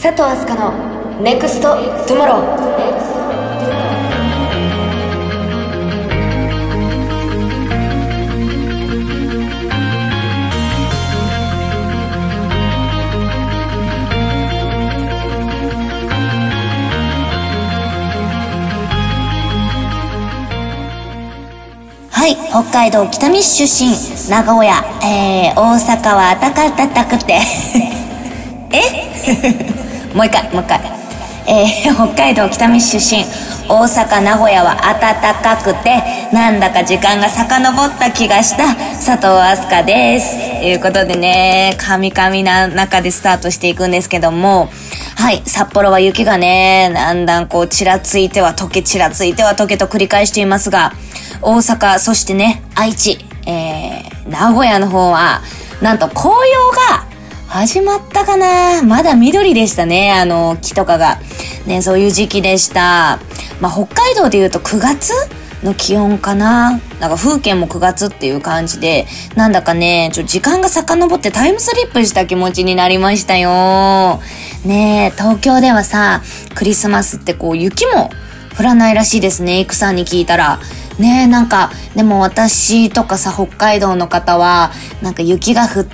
佐藤飛鳥のネクストトゥモロー。 はい、北海道北見市出身、名古屋、大阪は暖かくてもう一回、北海道北見市出身、大阪名古屋は暖かくて、なんだか時間が遡った気がした佐藤飛鳥です。ということでね、神々な中でスタートしていくんですけども、はい、札幌は雪がね、だんだんこうちらついては溶け、ちらついては溶けと繰り返していますが、大阪、そしてね、愛知、名古屋の方は、なんと紅葉が始まったかな。まだ緑でしたね、木とかが。ね、そういう時期でした。まあ、北海道で言うと9月の気温かな。なんか風景も9月っていう感じで、なんだかね、時間が遡ってタイムスリップした気持ちになりましたよ。ねえ、東京ではさ、クリスマスってこう雪も降らないらしいですね、イクさんに聞いたら。ねえ、なんか、でも私とかさ、北海道の方は、なんか雪が降って、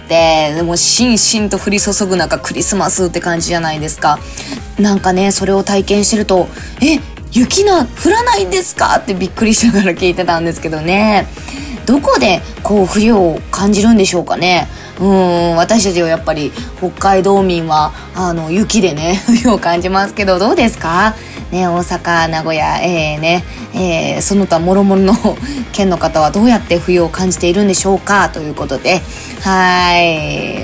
でもしんしんと降り注ぐ中クリスマスって感じじゃないですか。なんかね、それを体験してると、雪降らないんですかってびっくりしながら聞いてたんですけどね。どこでこう冬を感じるんでしょうかね。私たちはやっぱり北海道民は雪でね冬を感じますけど、どうですかね。大阪、名古屋、その他諸々の県の方はどうやって冬を感じているんでしょうかということで、はい、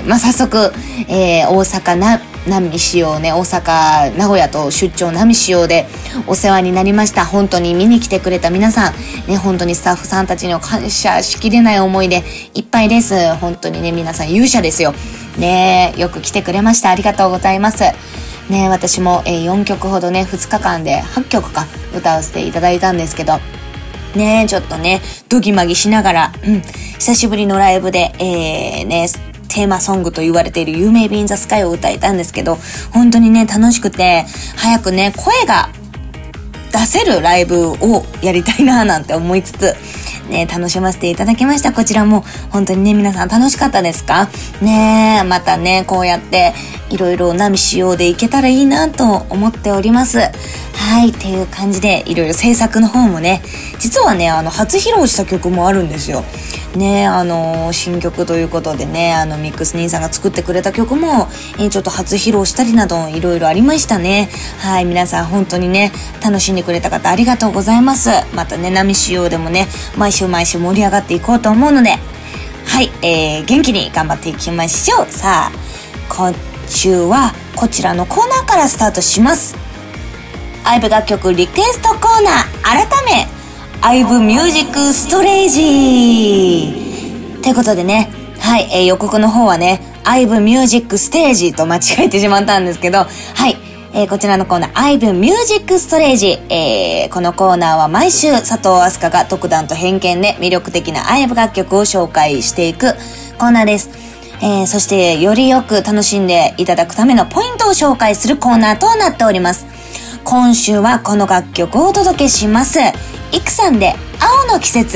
まあ、早速、大阪波仕様ね、大阪名古屋と出張波仕様でお世話になりました。本当に見に来てくれた皆さんね、本当にスタッフさんたちには感謝しきれない思いでいっぱいです。本当にね、皆さん勇者ですよね。よく来てくれました。ありがとうございますね。私も、4曲ほどね、2日間で8曲か歌わせていただいたんですけどね、ちょっとねドギマギしながら、久しぶりのライブでね、テーマソングと言われている You May Be in the Sky を歌えたんですけど、本当にね楽しくて、早くね声が出せるライブをやりたいななんて思いつつね、楽しませていただきました。こちらも本当にね、皆さん楽しかったですかね。またね、こうやっていろいろ波仕様でいけたらいいなと思っております。はい、っていう感じでいろいろ制作の方もね、実はね初披露した曲もあるんですよね。新曲ということでね、ミックス兄さんが作ってくれた曲も、ちょっと初披露したりなどいろいろありましたね。はい、皆さん本当にね楽しんでくれた方ありがとうございます。またね、波仕様でもね毎週盛り上がっていこうと思うので、はい、元気に頑張っていきましょう。さあ、今週はこちらのコーナーからスタートします。IVE楽曲リクエストコーナー、改めIVEミュージックストレージということでね、はい、予告の方はね IVEミュージックステージと間違えてしまったんですけど、はい、こちらのコーナー IVEミュージックストレージ、このコーナーは毎週佐藤飛鳥が独断と偏見で魅力的な IVE楽曲を紹介していくコーナーです。そしてよりよく楽しんでいただくためのポイントを紹介するコーナーとなっております。今週はこの楽曲をお届けします。イクさんで青の季節。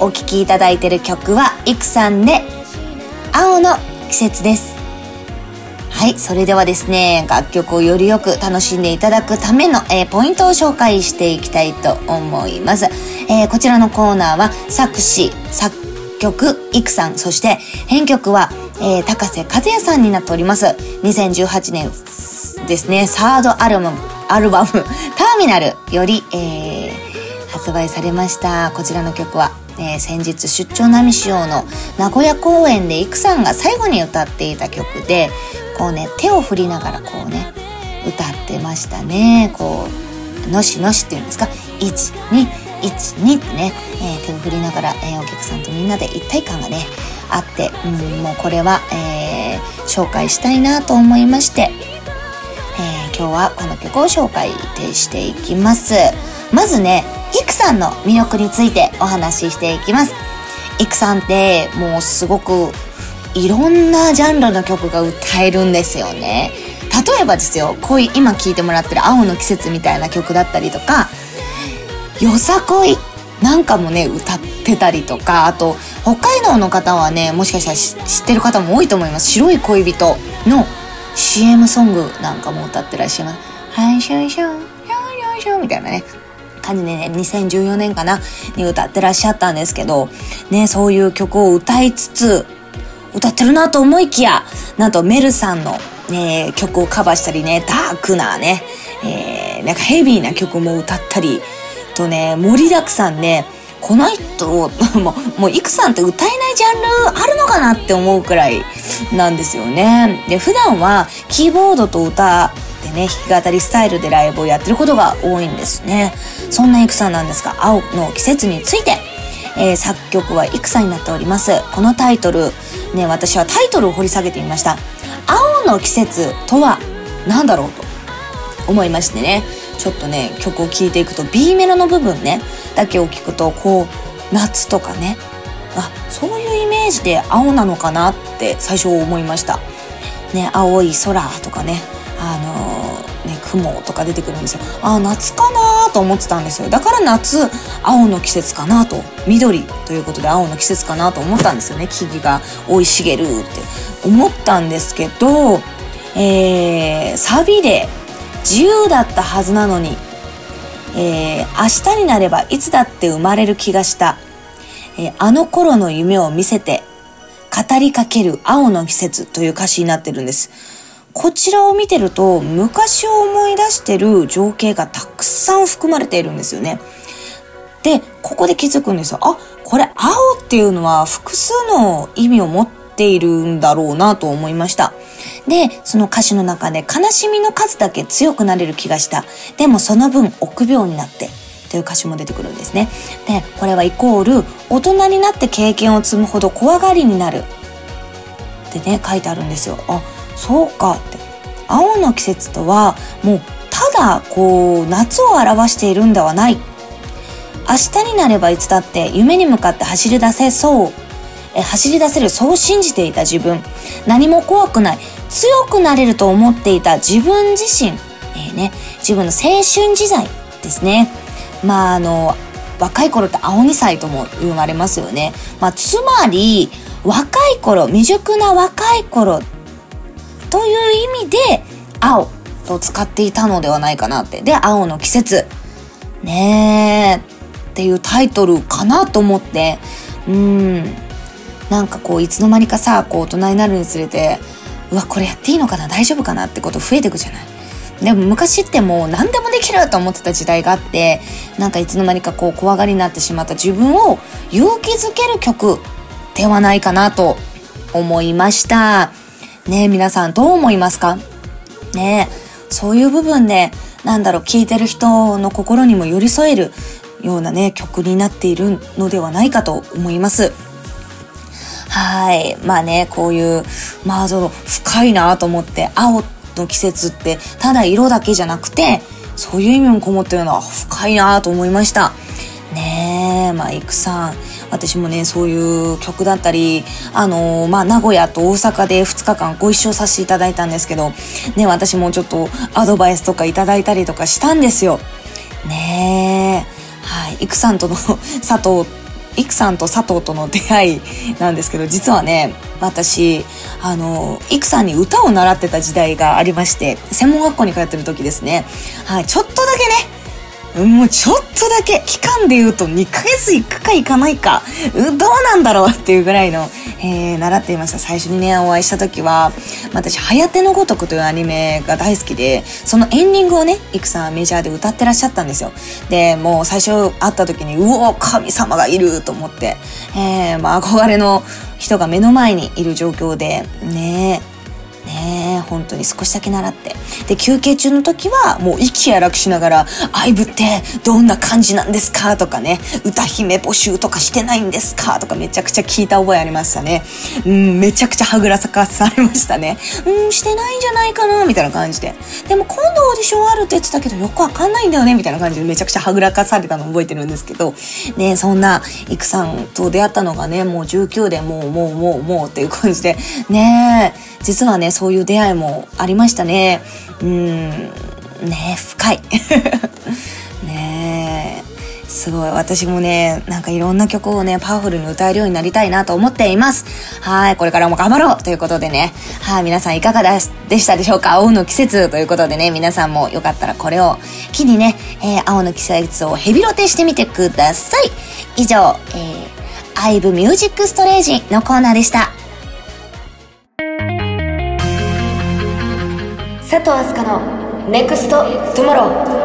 お聴きいただいている曲はイクさんで青の季節です。はい、それではですね、楽曲をよりよく楽しんでいただくための、ポイントを紹介していきたいと思います。こちらのコーナーは作詞作曲イクさん、そして編曲は、高瀬和也さんになっております。2018年ですね、サードアルバムターミナルより、発売されました。こちらの曲は、先日出張並潮の名古屋公演でイクさんが最後に歌っていた曲で、こうね、手を振りながらこうね、歌ってましたね。こう、のしのしっていうんですか、1、2、1、2ってね、手を振りながら、お客さんとみんなで一体感がね、あって、もうこれは、紹介したいなと思いまして、今日はこの曲を紹介していきます。まずね、イクさんの魅力についてお話ししていきます。イクさんってもうすごくいろんなジャンルの曲が歌えるんですよね。例えばですよ、今聴いてもらってる青の季節みたいな曲だったりとか、よさこいなんかもね、歌ってたりとか、あと、北海道の方はね、もしかしたら知ってる方も多いと思います。白い恋人の CM ソングなんかも歌ってらっしゃいます。はいしょいしょ、よいしょみたいなね。感じでね、2014年かなに歌ってらっしゃったんですけど、ね、そういう曲を歌いつつ、歌ってるなと思いきや、なんとメルさんの、曲をカバーしたりね、ダークなね、なんかヘビーな曲も歌ったりとね、盛りだくさんで、この人もうイクさんって歌えないジャンルあるのかなって思うくらいなんですよね。で、普段はキーボードと歌でね、弾き語りスタイルでライブをやってることが多いんですね。そんなイクさんなんですが、青の季節について、作曲はイクさんになっております。このタイトルね、私はタイトルを掘り下げてみました。青の季節とは何だろうと思いましてね、ちょっとね、曲を聴いていくと B メロの部分ねだけを聞くと、こう夏とかね、そういうイメージで青なのかなって最初思いましたね。青い空とかね、雲とか出てくるんですよ。夏かなと思ってたんですよ。だから夏、青の季節かなと、緑ということで青の季節かなと思ったんですよね。木々が生い茂るって思ったんですけど、サビで自由だったはずなのに、明日になればいつだって生まれる気がした、あの頃の夢を見せて語りかける青の季節という歌詞になってるんです。こちらを見てると昔を思い出してる情景がたくさん含まれているんですよね。で、ここで気づくんですよ。これ青っていうのは複数の意味を持っているんだろうなと思いました。で、その歌詞の中で悲しみの数だけ強くなれる気がした。でもその分臆病になってという歌詞も出てくるんですね。で、これはイコール大人になって経験を積むほど怖がりになるってね、書いてあるんですよ。そうかって。青の季節とはもうただこう夏を表しているんではない。明日になればいつだって夢に向かって走り出せる、そう信じていた自分、何も怖くない、強くなれると思っていた自分自身、自分の青春時代ですね。若い頃って青2歳とも言われますよね。つまり若い頃、未熟な若い頃という意味で青と使っていたのではないかなって。で、青の季節ねっていうタイトルかなと思って、なんかこういつの間にかさ、こう大人になるにつれて、これやっていいのかな、大丈夫かなってこと増えていくじゃない。でも昔ってもう何でもできると思ってた時代があって、なんかいつの間にかこう怖がりになってしまった自分を勇気づける曲ではないかなと思いました。ね、皆さんどう思いますかね。そういう部分で聴いてる人の心にも寄り添えるようなね曲になっているのではないかと思います。はい。こういう深いなと思って、青の季節ってただ色だけじゃなくてそういう意味もこもってるのは深いなと思いましたね。イクさん、私もねそういう曲だったり名古屋と大阪で2日間ご一緒させていただいたんですけどね、私もちょっとアドバイスとかいただいたりとかしたんですよね。はい。イクさんとの佐藤イクさんと佐藤との出会いなんですけど、実はね、私、イクさんに歌を習ってた時代がありまして、専門学校に通ってる時ですね。はい、ちょっとだけね、もうちょっとだけ、期間で言うと2ヶ月行くか行かないか、どうなんだろうっていうぐらいの、習っていました。最初にね、お会いした時は、私、はやてのごとくというアニメが大好きで、そのエンディングをね、イクさんはメジャーで歌ってらっしゃったんですよ。で、もう最初会った時に、うお、神様がいると思って、憧れの人が目の前にいる状況で、本当に少しだけ習って。で、休憩中の時はもう息荒くしながら、アイブってどんな感じなんですかとかね、歌姫募集とかしてないんですかとかめちゃくちゃ聞いた覚えありましたね。めちゃくちゃはぐらかされましたね。してないんじゃないかなみたいな感じで。でも今度オーディションあるって言ってたけどよくわかんないんだよねみたいな感じでめちゃくちゃはぐらかされたのを覚えてるんですけど、ね、そんなイクさんと出会ったのがね、もう19でもうっていう感じで、ね、実はね、そういう出会いもありましたね。深い。すごい。私もね、なんかいろんな曲をね、パワフルに歌えるようになりたいなと思っています。はい。これからも頑張ろうということでね。はい。皆さんいかがでしたでしょうか？青の季節ということでね、皆さんもよかったらこれを機にね、青の季節をヘビロテしてみてください。以上、IVEミュージックストレージのコーナーでした。 佐藤飛鳥のネクストトゥモロー。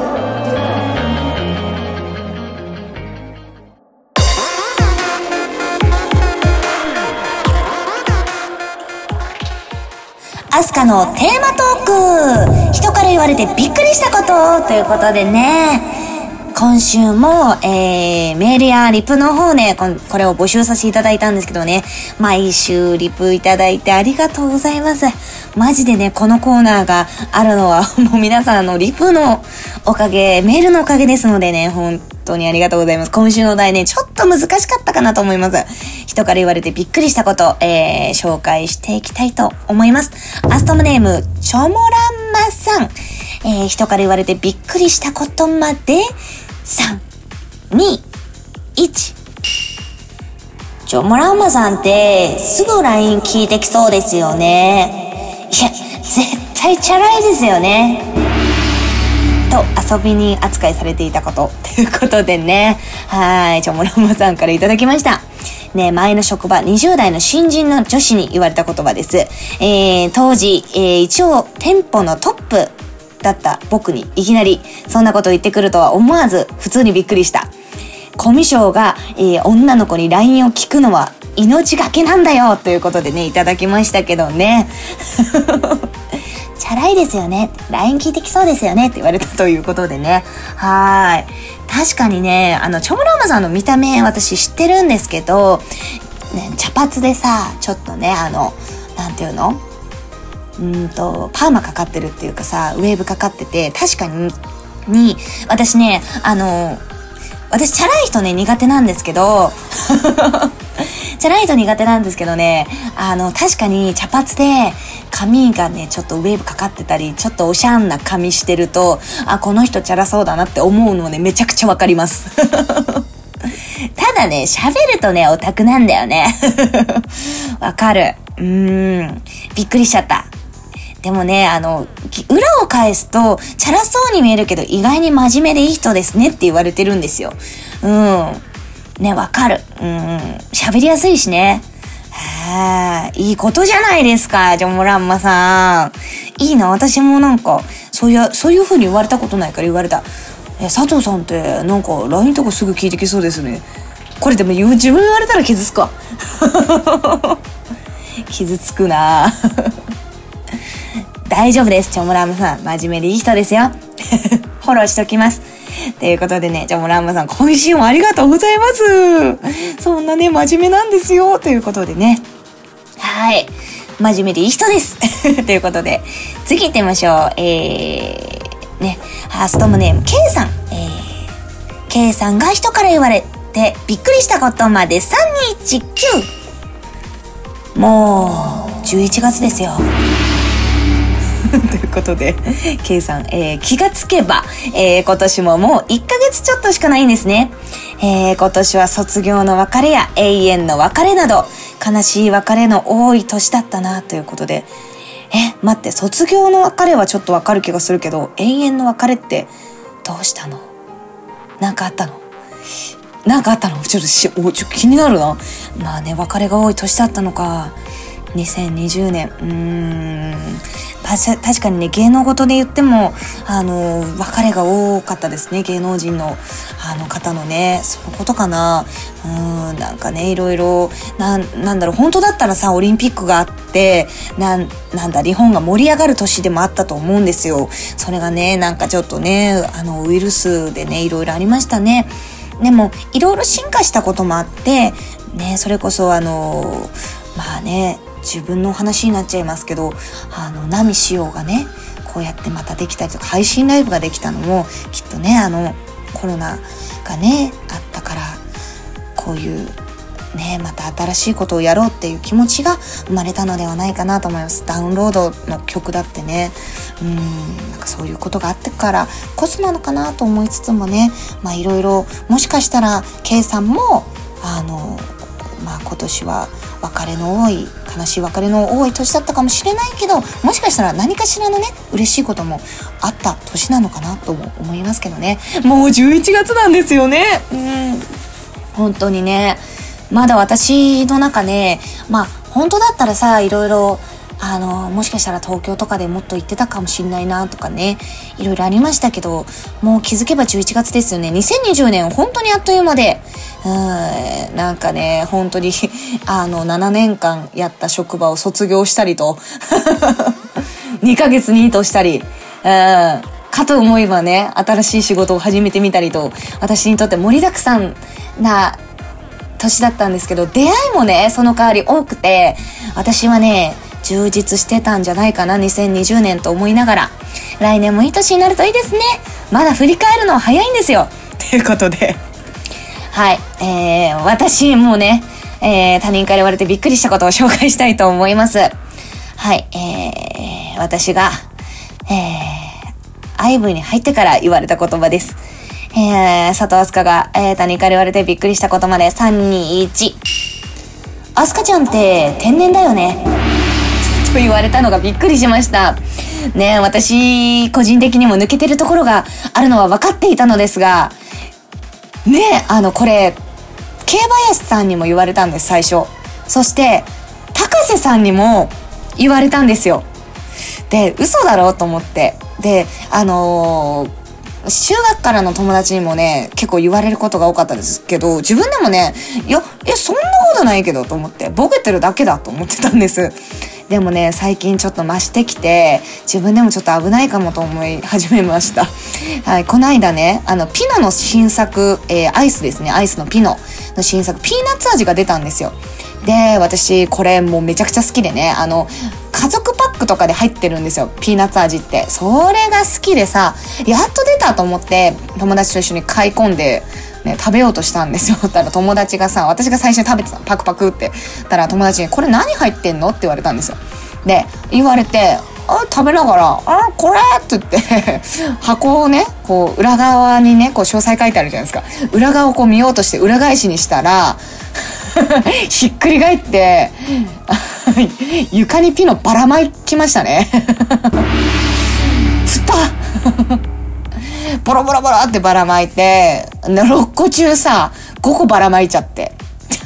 アスカのテーマトーク、人から言われてびっくりしたことということでね、今週も、メールやリプの方ね、これを募集させていただいたんですけどね、毎週リプいただいてありがとうございます。マジでね、このコーナーがあるのはもう皆さんのリプのおかげ、メールのおかげですのでね、本当にありがとうございます。今週の題ね、ちょっと難しかったかなと思います。人から言われてびっくりしたこと、紹介していきたいと思います。アストムネーム、チョモランマさん。人から言われてびっくりしたことまで、3、2、1。チョモランマさんってすぐ LINE 聞いてきそうですよね。いや、絶対チャラいですよね。と遊びに扱いされていたことということでね、はい、チョモランマさんからいただきました。ね、前の職場20代の新人の女子に言われた言葉です。当時、一応店舗のトップだった僕にいきなりそんなこと言ってくるとは思わず普通にびっくりした。コミュ障が、女の子に LINE を聞くのは命がけなんだよということでね、いただきましたけどね。チャラいですよね。LINE 聞いてきそうですよねって言われたということでね。はい。確かにね、チョモランマさんの見た目私知ってるんですけど、ね、茶髪でさ、ちょっとね、なんていうの？パーマかかってるっていうかさ、ウェーブかかってて、確かに、私ね、私チャラい人ね苦手なんですけど、チャラい人苦手なんですけどね、確かに茶髪で髪がねちょっとウェーブかかってたり、ちょっとおしゃんな髪してると、この人チャラそうだなって思うのね、めちゃくちゃわかります。ただね、喋るとねオタクなんだよね。わかる。びっくりしちゃった。でもね、裏を返すと、チャラそうに見えるけど、意外に真面目でいい人ですねって言われてるんですよ。ね、わかる。喋りやすいしね。いいことじゃないですか、チョモランマさん。いいな、私もなんか、そういう風に言われたことないから言われた。佐藤さんって、なんか、LINE とかすぐ聞いてきそうですね。これでも自分言われたら傷つくわ。傷つくな。大丈夫です。チョモランマさん。真面目でいい人ですよ。フォローしときます。ということでね、チョモランマさん、今週もありがとうございます。そんなね、真面目なんですよ。ということでね。はい。真面目でいい人です。ということで、次行ってみましょう。ね、ハーストムネーム、K さん。K さんが人から言われてびっくりしたことまで3219。もう、11月ですよ。ということで、K さん、気がつけば、今年ももう1ヶ月ちょっとしかないんですね。 今年は卒業の別れや永遠の別れなど、悲しい別れの多い年だったなということで、待って、卒業の別れはちょっとわかる気がするけど、永遠の別れってどうしたの？なんかあったの？ちょっと気になるな。まあね、別れが多い年だったのか。2020年。確かにね、芸能事で言っても、別れが多かったですね。芸能人の、方のね、そのことかな。なんかね、いろいろ、なんだろう、本当だったらさ、オリンピックがあって、日本が盛り上がる年でもあったと思うんですよ。それがね、なんかちょっとね、ウイルスでね、いろいろありましたね。でも、いろいろ進化したこともあって、ね、それこそまあね、自分の話になっちゃいますけど、ナミしようがね、こうやってまたできたりとか、配信ライブができたのも、きっとね、コロナがね、あったから、こういう、ね、また新しいことをやろうっていう気持ちが生まれたのではないかなと思います。ダウンロードの曲だってね、なんかそういうことがあってからこそなのかなと思いつつもね、まあいろいろ、もしかしたら K さんも今年は悲しい別れの多い年だったかもしれないけど、もしかしたら何かしらのね、嬉しいこともあった年なのかなとも思いますけどね。もう11月なんですよね。本当にね、まだ私の中ね、本当だったらさ、いろいろもしかしたら東京とかでもっと行ってたかもしれないなとかね、いろいろありましたけど、もう気づけば11月ですよね。2020年本当にあっという間で、なんかね、本当に7年間やった職場を卒業したりと2ヶ月ニートしたり、かと思えばね、新しい仕事を始めてみたりと、私にとって盛りだくさんな年だったんですけど、出会いもね、その代わり多くて、私はね、充実してたんじゃないかな、2020年と思いながら、来年もいい年になるといいですね。まだ振り返るのは早いんですよ。ということで、はい、私もね、他人から言われてびっくりしたことを紹介したいと思います。はい、私が、IVE に入ってから言われた言葉です。佐藤明日香が、他人から言われてびっくりしたことまで3、2、1。明日香ちゃんって天然だよね。と言われたのがびっくりしました。ね、私、個人的にも抜けてるところがあるのは分かっていたのですが、ね、これ、K林さんにも言われたんです、最初。そして、高瀬さんにも言われたんですよ。で、嘘だろうと思って。で、中学からの友達にもね、結構言われることが多かったですけど、自分でもね、そんなことないけどと思って、ボケてるだけだと思ってたんです。でもね、最近ちょっと増してきて、自分でもちょっと危ないかもと思い始めました。はい、この間ね、ピノの新作、アイスですね、アイスのピノの新作、ピーナッツ味が出たんですよ。で、私、これもうめちゃくちゃ好きでね、家族パックとかで入ってるんですよ、ピーナッツ味って。それが好きでさ、やっと出たと思って、友達と一緒に買い込んで、ね、食べようとしたんですよ。たら友達がさ、私が最初に食べてたの、パクパクって。たら友達に、これ何入ってんのって言われたんですよ。で、言われて、食べながら、これって言って箱をね、こう裏側にね、こう詳細書いてあるじゃないですか。裏側をこう見ようとして裏返しにしたらひっくり返って床にピノばらまきましたねつったボロボロボロってばらまいて、6個中さ5個ばらまいちゃって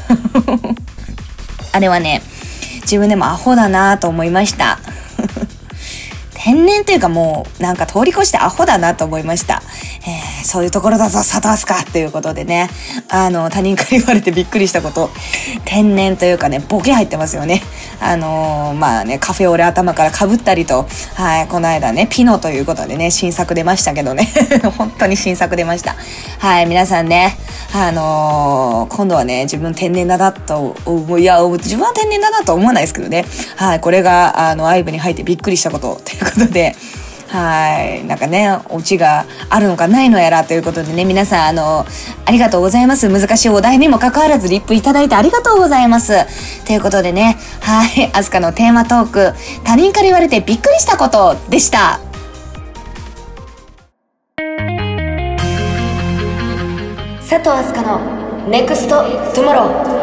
あれはね、自分でもアホだなと思いました天然というかもうなんか通り越してアホだなと思いました。そういうところだぞ佐藤明日香ということでね、他人から言われてびっくりしたこと、天然というかね、ボケ入ってますよね。まあね、カフェオレ頭から被ったりと、はい、この間ね、ピノということでね、新作出ましたけどね本当に新作出ました。はい、皆さんね、今度はね、自分天然だなと、いや、自分は天然だなとは思わないですけどね、はい、これがIVEに入ってびっくりしたことということで、はい、なんかね、オチがあるのかないのやらということでね、皆さんありがとうございます。難しいお題にもかかわらずリップいただいてありがとうございます。ということでね、はい、アスカのテーマトーク、他人から言われてびっくりしたことでした。 佐佐藤飛鳥のネクストトゥモロー。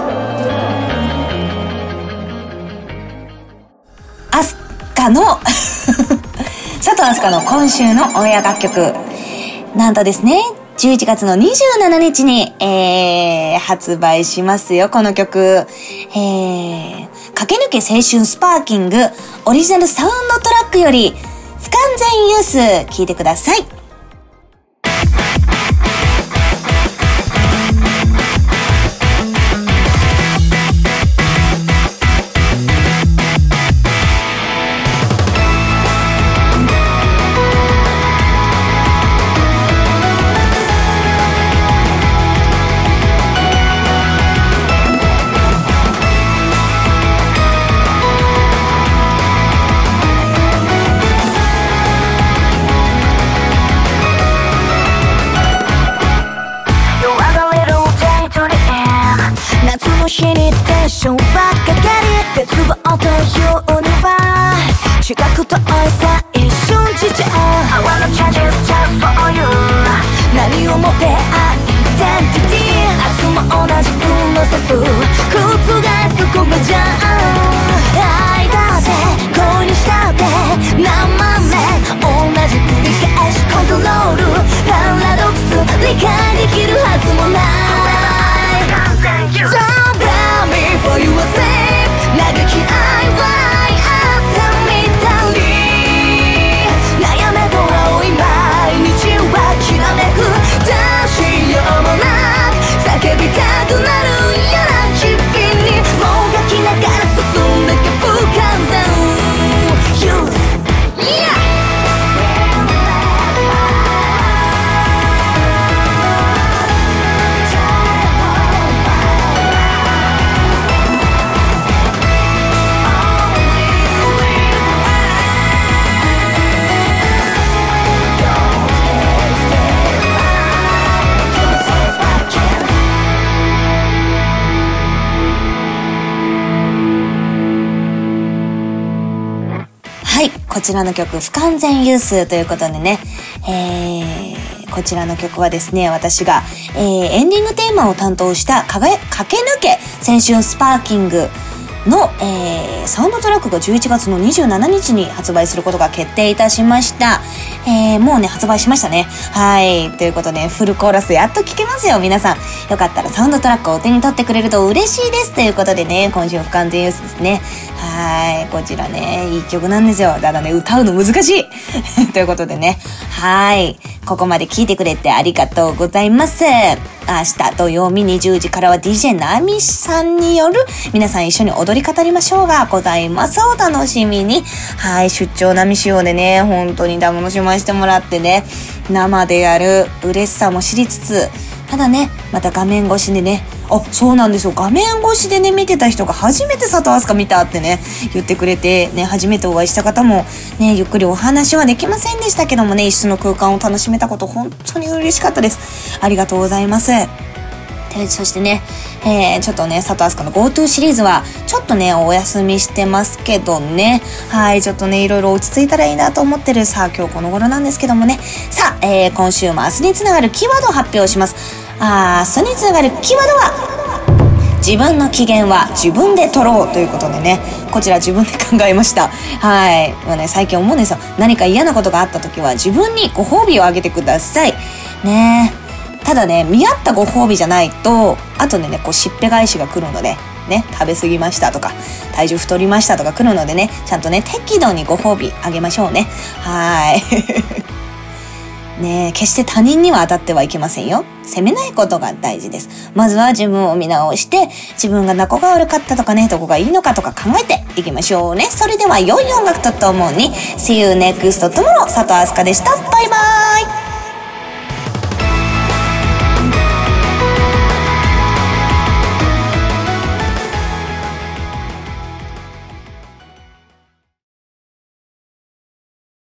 飛鳥の佐藤飛鳥の今週のオンエア楽曲、なんとですね、11月の27日に、発売しますよ、この曲。駆け抜け青春スパーキングオリジナルサウンドトラックより不完全ユース、聴いてください。 日にテンションばっかり絶望というには近く遠いさ一瞬事情 I wanna change it just for you 何をもってアイデンティティ明日も同じプロセス覆すこがじゃ愛だって恋にしたって何万年同じ繰り返しコントロールパラドックス理解できるはずもないSo proud me for you are safe 嘆き愛はあったみたい悩めと青い毎日はきらめくどうしようもなく叫びたくなるような日々にもがきながら進んでけ不完全 You はい、こちらの曲不完全ユースということでね、こちらの曲はですね、私が、エンディングテーマを担当した駆け抜け青春スパーキングの、サウンドトラックが11月の27日に発売することが決定いたしました。もうね、発売しましたね。はい。ということで、フルコーラスやっと聴けますよ、皆さん。よかったらサウンドトラックをお手に取ってくれると嬉しいです。ということでね、今週不完全ユースですね。はい。こちらね、いい曲なんですよ。ただね、歌うの難しいということでね。はい。ここまで聴いてくれてありがとうございます。明日土曜日20時からは DJ ナミさんによる皆さん一緒に踊り語りましょうがございます。お楽しみに。はい。出張ナミ仕様でね、本当に楽しませてもらってね、生でやる嬉しさも知りつつ、ただね、また画面越しでね、そうなんですよ。画面越しでね、見てた人が初めて佐藤飛鳥見たってね、言ってくれて、ね、初めてお会いした方も、ね、ゆっくりお話はできませんでしたけどもね、一緒の空間を楽しめたこと、本当に嬉しかったです。ありがとうございます。そしてね、ちょっとね、佐藤飛鳥の GoTo シリーズは、ちょっとね、お休みしてますけどね。はい、ちょっとね、いろいろ落ち着いたらいいなと思ってる、さあ、今日この頃なんですけどもね。さあ、今週も明日につながるキーワードを発表します。明日につながるキーワードは、自分の機嫌は自分で取ろうということでね、こちら自分で考えました。はい。もうね、最近思うんですよ。何か嫌なことがあった時は自分にご褒美をあげてください。ねえ。ただね、見合ったご褒美じゃないと、後でね、こう、しっぺ返しが来るので、ね、食べ過ぎましたとか、体重太りましたとか来るのでね、ちゃんとね、適度にご褒美あげましょうね。はい。ねえ、決して他人には当たってはいけませんよ。責めないことが大事です。まずは自分を見直して、自分がどこが悪かったとかね、どこがいいのかとか考えていきましょうね。それでは良い音楽とともに、See you next tomorrow 佐藤飛鳥でした。バイバーイ。